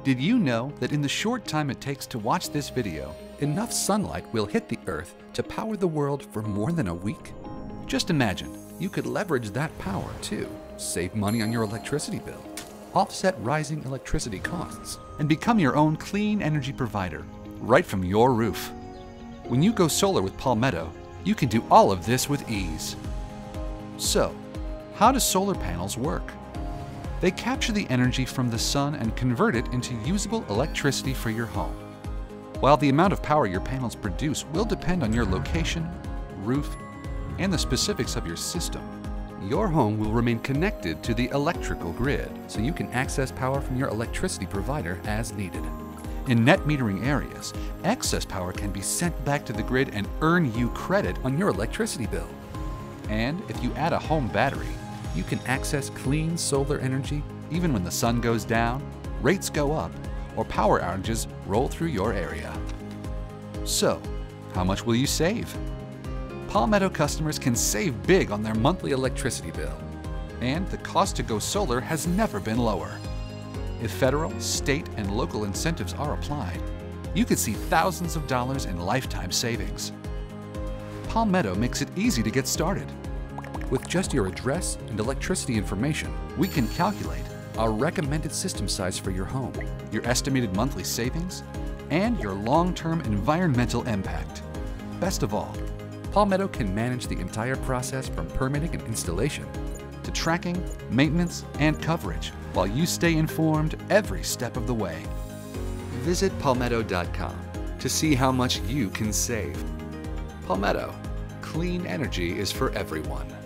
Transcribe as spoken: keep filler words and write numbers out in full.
Did you know that in the short time it takes to watch this video, enough sunlight will hit the Earth to power the world for more than a week? Just imagine, you could leverage that power to save money on your electricity bill, offset rising electricity costs, and become your own clean energy provider right from your roof. When you go solar with Palmetto, you can do all of this with ease. So, how do solar panels work? They capture the energy from the sun and convert it into usable electricity for your home. While the amount of power your panels produce will depend on your location, roof, and the specifics of your system, your home will remain connected to the electrical grid, so you can access power from your electricity provider as needed. In net metering areas, excess power can be sent back to the grid and earn you credit on your electricity bill. And if you add a home battery, you can access clean solar energy even when the sun goes down, rates go up, or power outages roll through your area. So, how much will you save? Palmetto customers can save big on their monthly electricity bill, and the cost to go solar has never been lower. If federal, state, and local incentives are applied, you could see thousands of dollars in lifetime savings. Palmetto makes it easy to get started. With just your address and electricity information, we can calculate our recommended system size for your home, your estimated monthly savings, and your long-term environmental impact. Best of all, Palmetto can manage the entire process from permitting and installation to tracking, maintenance, and coverage, while you stay informed every step of the way. Visit palmetto dot com to see how much you can save. Palmetto, clean energy is for everyone.